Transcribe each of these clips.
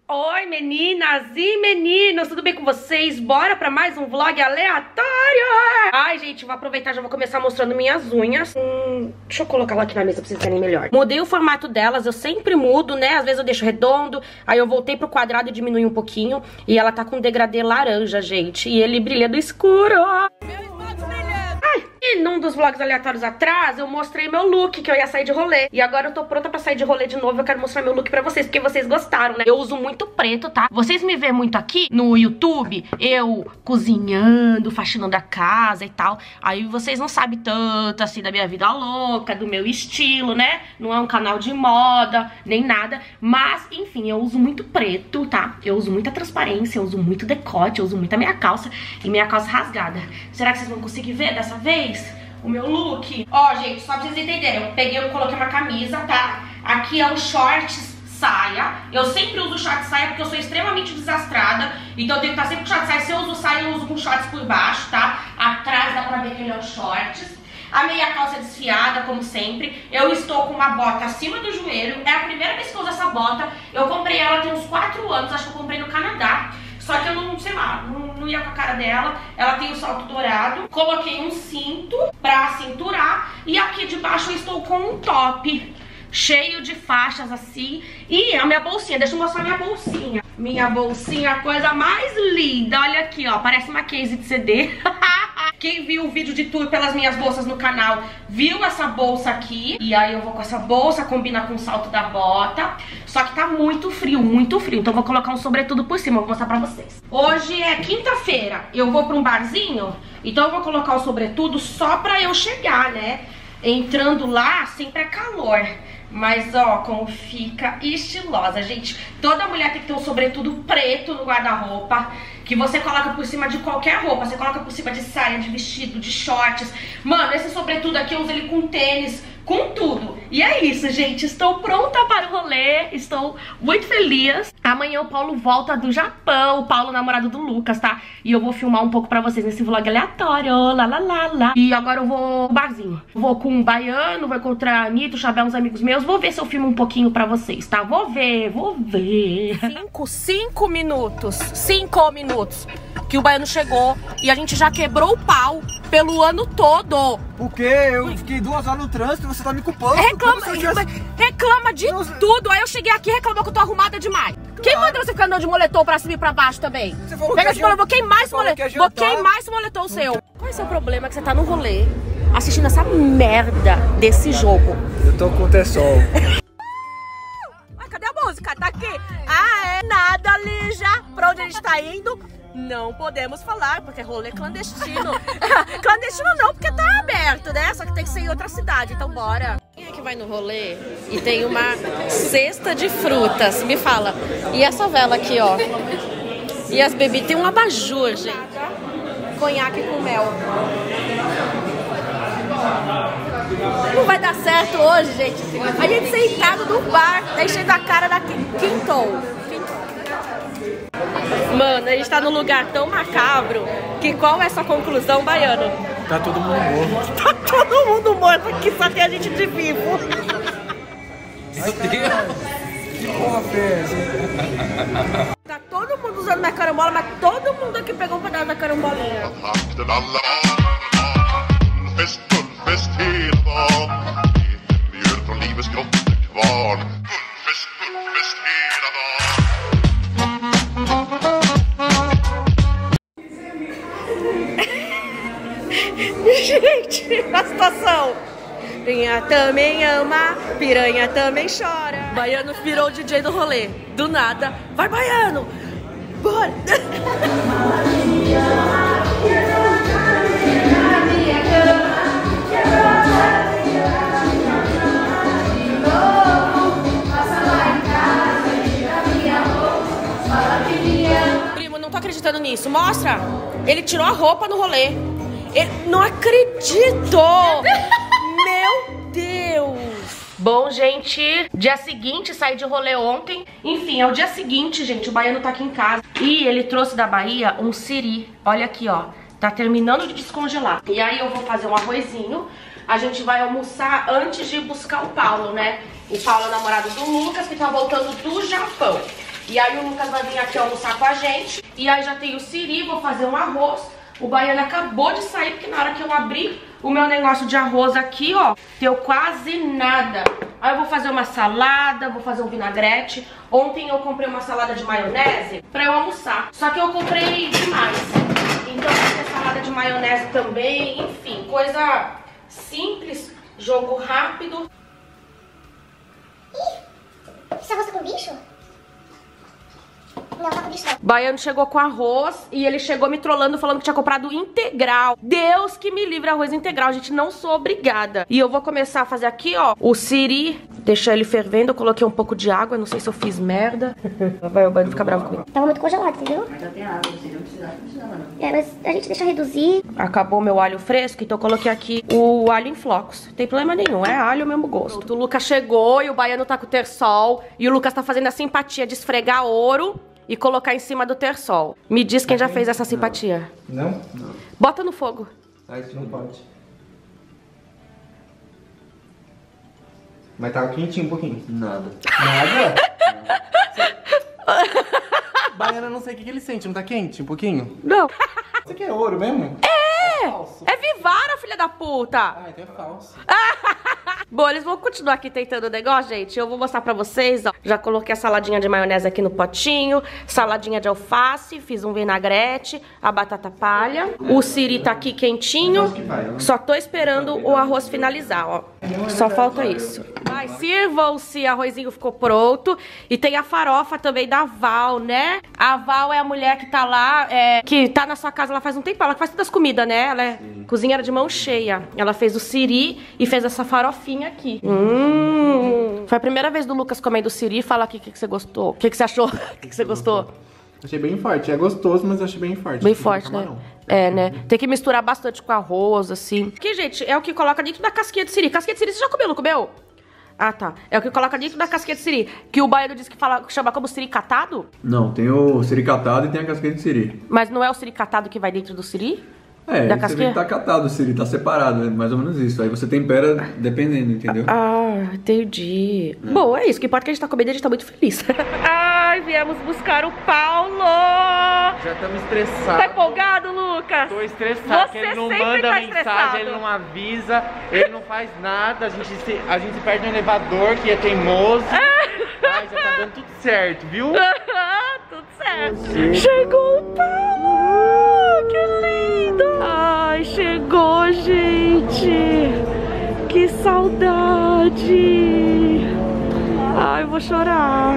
Oi meninas e meninos, tudo bem com vocês? Bora pra mais um vlog aleatório! Ai gente, vou aproveitar, já vou começar mostrando minhas unhas. Deixa eu colocar ela aqui na mesa pra vocês verem melhor. Mudei o formato delas, eu sempre mudo, né? Às vezes eu deixo redondo, aí eu voltei pro quadrado e diminui um pouquinho. E ela tá com degradê laranja, gente, e ele brilha do escuro. E num dos vlogs aleatórios atrás, eu mostrei meu look, que eu ia sair de rolê. E agora eu tô pronta pra sair de rolê de novo. Eu quero mostrar meu look pra vocês, porque vocês gostaram, né? Eu uso muito preto, tá? Vocês me vêem muito aqui no YouTube, eu cozinhando, faxinando a casa e tal. Aí vocês não sabem tanto, assim, da minha vida louca, do meu estilo, né? Não é um canal de moda, nem nada. Mas, enfim, eu uso muito preto, tá? Eu uso muita transparência, eu uso muito decote, eu uso muito a minha calça e minha calça rasgada. Será que vocês vão conseguir ver dessa vez o meu look? Ó, gente, só pra vocês entenderem, eu coloquei uma camisa, tá? Aqui é um shorts saia. Eu sempre uso short saia porque eu sou extremamente desastrada. Então eu tenho que estar sempre com short saia. Se eu uso saia, eu uso com shorts por baixo, tá? Atrás dá pra ver que ele é um shorts. A meia calça é desfiada, como sempre. Eu estou com uma bota acima do joelho. É a primeira vez que eu uso essa bota. Eu comprei ela tem uns 4 anos, acho que eu comprei no Canadá. Só que eu não, sei lá, não ia com a cara dela. Ela tem o salto dourado. Coloquei um cinto pra cinturar. E aqui de baixo eu estou com um top cheio de faixas assim. E a minha bolsinha, deixa eu mostrar minha bolsinha. Minha bolsinha, a coisa mais linda. Olha aqui, ó, parece uma case de CD. Quem viu o vídeo de tour pelas minhas bolsas no canal viu essa bolsa aqui. E aí eu vou com essa bolsa, combina com o salto da bota. Só que tá muito frio, então eu vou colocar um sobretudo por cima, vou mostrar pra vocês. Hoje é quinta-feira, eu vou pra um barzinho, então eu vou colocar o sobretudo só pra eu chegar, né? Entrando lá, sempre é calor. Mas ó, como fica estilosa, gente. Toda mulher tem que ter um sobretudo preto no guarda-roupa, que você coloca por cima de qualquer roupa. Você coloca por cima de saia, de vestido, de shorts. Mano, esse sobretudo aqui eu uso ele com tênis, com tudo. E é isso, gente, estou pronta para o rolê. Estou muito feliz. Amanhã o Paulo volta do Japão. O Paulo, namorado do Lucas, tá? E eu vou filmar um pouco pra vocês nesse vlog aleatório. Lá, lá, lá, lá. E agora eu vou no barzinho. Vou com um baiano, vou encontrar a Anitta, o Chabel, uns amigos meus. Vou ver se eu filmo um pouquinho pra vocês, tá? Vou ver. 5 minutos. 5 minutos que o baiano chegou e a gente já quebrou o pau pelo ano todo. Porque eu fiquei 2 horas no trânsito e você tá me culpando. Reclama de tudo. Aí eu cheguei aqui e reclamou que eu tô arrumada demais. Claro. Quem mandou você ficar andando de moletom pra cima e pra baixo também? Você falou que vou queimar esse moletom seu. Qual é o seu problema? Que você tá no rolê assistindo essa merda desse jogo. Eu tô com o Tessol. Cadê a música? Tá aqui. Ah, é nada, Lígia. Pra onde a gente tá indo? Não podemos falar, porque é rolê clandestino. Clandestino não, porque tá aberto, né? Só que tem que ser em outra cidade, então bora. Quem é que vai no rolê e tem uma cesta de frutas? Me fala. E essa vela aqui, ó. E as bebidas, tem um abajur, gente. Conhaque com mel. Não vai dar certo hoje, gente. A gente sentado no bar, tá enchendo a cara da Quintou. Mano, a gente tá num lugar tão macabro que qual é a sua conclusão, baiano? Tá todo mundo morto. Tá todo mundo morto aqui, só tem a gente de vivo. Meu Deus! Que porra fez? Tá todo mundo usando minha carambola, mas todo mundo aqui pegou um pedaço da carambolinha. Gente, a situação. Piranha também ama, piranha também chora. Baiano virou o DJ do rolê. Do nada, vai baiano! Bora! Primo, não tô acreditando nisso. Mostra! Ele tirou a roupa no rolê. Não acredito! Meu Deus! Bom, gente, dia seguinte, saí de rolê ontem. Enfim, é o dia seguinte, gente, o baiano tá aqui em casa. E ele trouxe da Bahia um siri. Olha aqui, ó. Tá terminando de descongelar. E aí eu vou fazer um arrozinho. A gente vai almoçar antes de buscar o Paulo, né? O Paulo é o namorado do Lucas, que tá voltando do Japão. E aí o Lucas vai vir aqui almoçar com a gente. E aí já tem o siri, vou fazer um arroz. O Baiano acabou de sair, porque na hora que eu abri o meu negócio de arroz aqui, ó, deu quase nada. Aí eu vou fazer uma salada, vou fazer um vinagrete. Ontem eu comprei uma salada de maionese pra eu almoçar. Só que eu comprei demais. Então vai ter salada de maionese também. Enfim, coisa simples, jogo rápido. Ih, isso é arroz com bicho? Não, tá com bicho não. Baiano chegou com arroz e ele chegou me trollando falando que tinha comprado integral. Deus que me livre, arroz integral, gente, não sou obrigada. E eu vou começar a fazer aqui, ó, o siri, deixar ele fervendo. Eu coloquei um pouco de água, não sei se eu fiz merda. Vai, o Baiano fica bravo comigo. Tava muito congelado, entendeu? Mas já tem água, você não precisava não. É, mas a gente deixa reduzir. Acabou meu alho fresco, então eu coloquei aqui o alho em flocos. Não tem problema nenhum, é alho, o mesmo gosto. O Lucas chegou e o Baiano tá com o terçol. E o Lucas tá fazendo a simpatia de esfregar ouro e colocar em cima do terçol. Me diz quem já fez essa simpatia. Não? Não. Bota no fogo. Ah, isso não pode. Mas tava quentinho um pouquinho. Nada. Nada? Baiana, não sei o que ele sente, não tá quente um pouquinho? Não. Isso aqui é ouro mesmo? É! Falso. É Vivara, filha da puta! Ah, então é falso. Bom, eles vão continuar aqui tentando o negócio, gente. Eu vou mostrar pra vocês, ó. Já coloquei a saladinha de maionese aqui no potinho. Saladinha de alface, fiz um vinagrete, a batata palha. O siri tá aqui quentinho. Só tô esperando o arroz finalizar, ó. Só falta isso. Vai, sirvam-se, arrozinho ficou pronto. E tem a farofa também da Val, né? A Val é a mulher que tá lá, que tá na sua casa, ela faz um tempo. Ela faz todas as comidas, né? Ela é cozinheira de mão cheia. Ela fez o siri e fez essa farofinha aqui. Foi a primeira vez do Lucas comendo siri. Fala aqui o que você gostou. O que você achou? O que você gostou? Achei bem forte. É gostoso, mas achei bem forte. Bem forte, né? É, né? Tem que misturar bastante com arroz, assim. Aqui, gente, é o que coloca dentro da casquinha de siri. Casquinha de siri, você já comeu, não comeu? Ah, tá. É o que coloca dentro da casquinha de siri. Que o Baiano disse que chama como siri catado? Não, tem o siri catado e tem a casquinha de siri. Mas não é o siri catado que vai dentro do siri? É, Da você casquinha? vê que tá catado o siri, tá separado, é mais ou menos isso. Aí você tempera dependendo, entendeu? Ah, entendi. Bom, é isso. O que importa é que a gente tá comendo e a gente tá muito feliz. Ai, viemos buscar o Paulo! Já estamos estressados. Tá empolgado, Lucas? Tô estressado, porque Você ele não sempre manda tá mensagem, estressado. ele não avisa, ele não faz nada, a gente se perde no elevador, que é teimoso. Ai, já tá dando tudo certo, viu? Tudo certo. Chegou o Paulo! Que lindo! Ai, chegou, gente! Que saudade! Ai, eu vou chorar.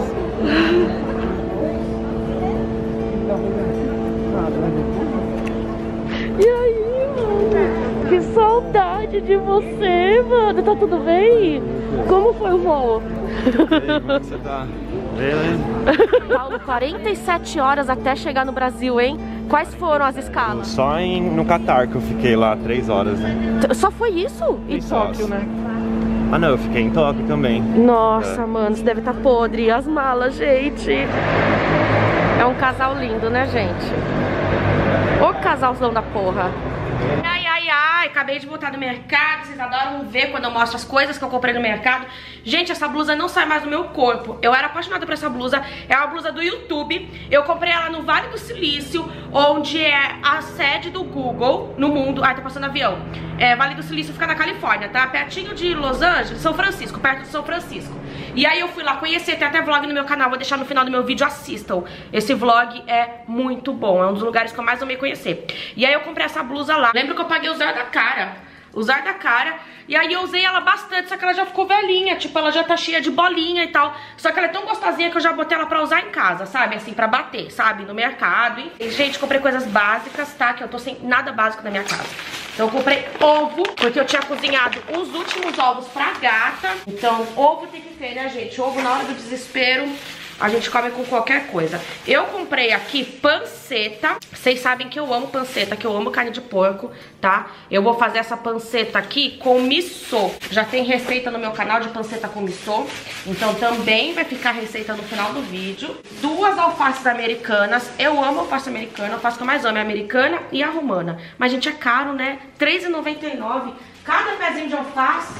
E aí, mano? Que saudade de você, mano. Tá tudo bem? Como foi o voo? Você tá... Paulo, 47 horas até chegar no Brasil, hein? Quais foram as escalas? Só no Catar que eu fiquei lá 3 horas, né? Só foi isso? Em Tóquio, né? Ah não, eu fiquei em Tóquio também. Nossa, mano, você deve estar podre. E as malas, gente? É um casal lindo, né, gente? Ô casalzão da porra. Ai, ai, ai, acabei de voltar do mercado. Vocês adoram ver quando eu mostro as coisas que eu comprei no mercado. Gente, essa blusa não sai mais do meu corpo. Eu era apaixonada por essa blusa. É uma blusa do YouTube. Eu comprei ela no Vale do Silício, onde é a sede do Google no mundo. Ai, tá passando avião. Vale do Silício fica na Califórnia, tá? Pertinho de Los Angeles, São Francisco, perto de São Francisco. E aí eu fui lá conhecer, tem até vlog no meu canal, vou deixar no final do meu vídeo, assistam. Esse vlog é muito bom, é um dos lugares que eu mais amei conhecer. E aí eu comprei essa blusa lá. Lembro que eu paguei usar da cara. Usar da cara. E aí eu usei ela bastante, só que ela já ficou velhinha. Tipo, ela já tá cheia de bolinha e tal. Só que ela é tão gostosinha que eu já botei ela pra usar em casa, sabe? Assim, pra bater, sabe? No mercado. E, gente, comprei coisas básicas, tá? Que eu tô sem nada básico na minha casa. Então eu comprei ovo, porque eu tinha cozinhado os últimos ovos pra gata. Então, ovo tem que ter, né, gente? Ovo na hora do desespero. A gente come com qualquer coisa. Eu comprei aqui panceta. Vocês sabem que eu amo panceta, que eu amo carne de porco, tá? Eu vou fazer essa panceta aqui com missô. Já tem receita no meu canal de panceta com missô. Então também vai ficar a receita no final do vídeo. 2 alfaces americanas. Eu amo alface americana. A alface que eu mais amo é a americana e a romana. Mas, gente, é caro, né? R$3,99. Cada pezinho de alface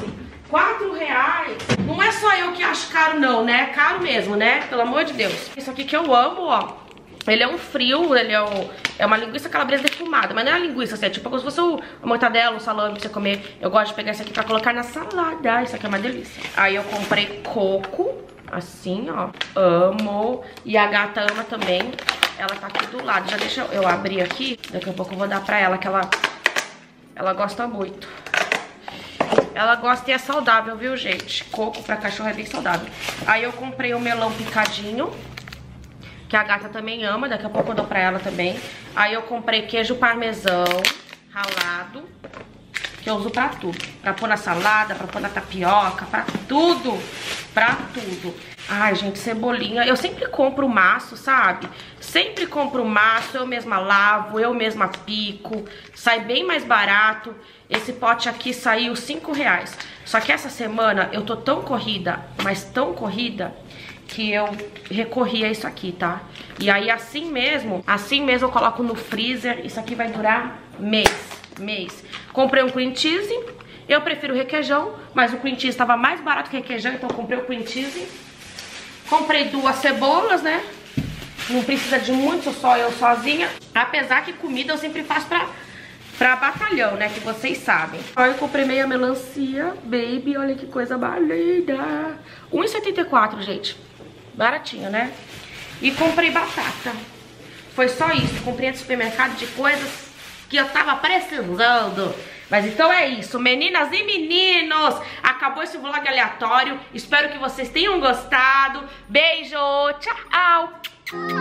R$4. Não é só eu que acho caro não, né? É caro mesmo, né? Pelo amor de Deus. Isso aqui que eu amo, ó. Ele é um frio, ele é uma linguiça calabresa defumada. Mas não é uma linguiça, assim, é tipo como se fosse uma mortadela, um salame pra você comer. Eu gosto de pegar isso aqui pra colocar na salada. Isso aqui é uma delícia. Aí eu comprei coco, assim, ó. Amo. E a gata ama também. Ela tá aqui do lado. Já deixa eu abrir aqui. Daqui a pouco eu vou dar pra ela, que ela gosta muito. Ela gosta e é saudável, viu, gente? Coco pra cachorro é bem saudável. Aí eu comprei o melão picadinho, que a gata também ama. Daqui a pouco eu dou pra ela também. Aí eu comprei queijo parmesão ralado, que eu uso pra tudo. Pra pôr na salada, pra pôr na tapioca, pra tudo. Pra tudo. Ai, gente, cebolinha. Eu sempre compro maço, sabe? Sempre compro maço, eu mesma lavo, eu mesma pico. Sai bem mais barato. Esse pote aqui saiu R$5. Só que essa semana eu tô tão corrida, mas tão corrida, que eu recorri a isso aqui, tá? E aí assim mesmo eu coloco no freezer. Isso aqui vai durar mês. Comprei um cream cheese. Eu prefiro requeijão, mas o cream cheese estava mais barato que requeijão, então eu comprei o cream cheese. Comprei 2 cebolas, né? Não precisa de muito, só eu sozinha. Apesar que comida eu sempre faço pra batalhão, né? Que vocês sabem. Aí eu comprei meia melancia, baby. Olha que coisa linda. R$1,74, gente. Baratinho, né? E comprei batata. Foi só isso. Comprei no supermercado de coisas que eu tava precisando. Mas então é isso, meninas e meninos. Acabou esse vlog aleatório. Espero que vocês tenham gostado. Beijo, tchau.